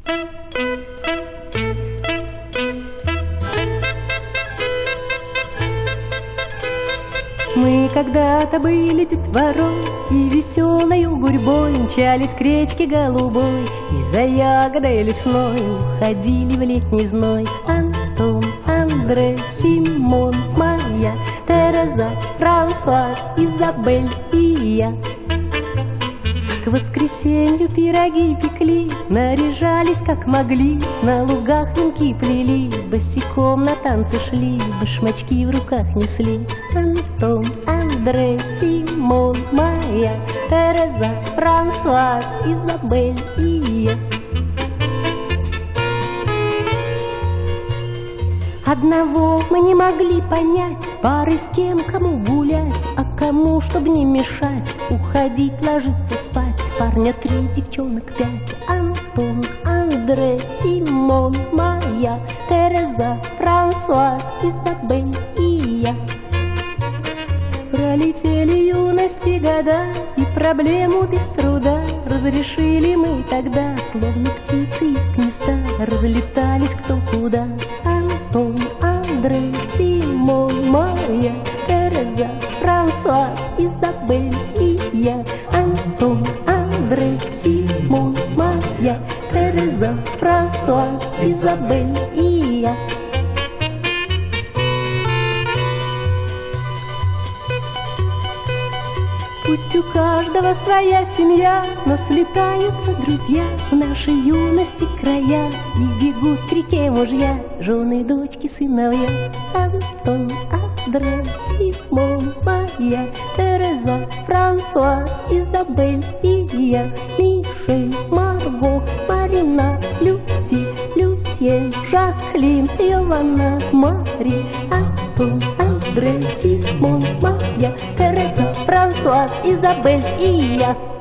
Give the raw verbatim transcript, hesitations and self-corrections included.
Мы когда-то были детворой, и веселою гурьбой мчались к речке голубой, и за ягодой лесной уходили в летний зной. Антон, Андре, Симон, Майя, Тереза, Франсуаз, Изабель и я. К воскресенью пироги пекли, наряжались как могли, на лугах венки плели, босиком на танцы шли, башмачки в руках несли. Антон, Андре, Симон, Майя, Тереза, Франсуаз, Изабель и я. Одного мы не могли понять, пары с кем, кому гулять, а кому, чтобы не мешать, уходить, ложиться спать. Парня три, девчонок пять. Антон, Андре, Симон, Майя, Тереза, Франсуаз, Изабель и я. Пролетели юности года, и проблему без труда разрешили мы тогда, словно птицы из гнезда, разлетались кто куда. Антон, Андре, Симон, Майя, Тереза, Франсуаз, Изабель и я. Антон, Андре, Симон, Майя, Тереза, Франсуаз, Изабель и я. Пусть у каждого своя семья, но слетаются друзья в нашей юности края, и бегут к реке мужья, жены, дочки, сыновья. Антон, Андре, Симон, Майя, Тереза, Франсуаз, Изабель и я. Мишель, Марго, Марина, Люси, Люсьен, Жаклин, Йована, Мари. Антон, Андре, Симон, Майя, Тереза, Франсуаз, Изабель и я.